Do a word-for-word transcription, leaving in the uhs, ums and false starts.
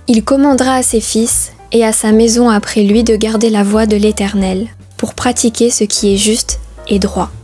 Il commandera à ses fils et à sa maison après lui de garder la voie de l'Éternel, pour pratiquer ce qui est juste et droit.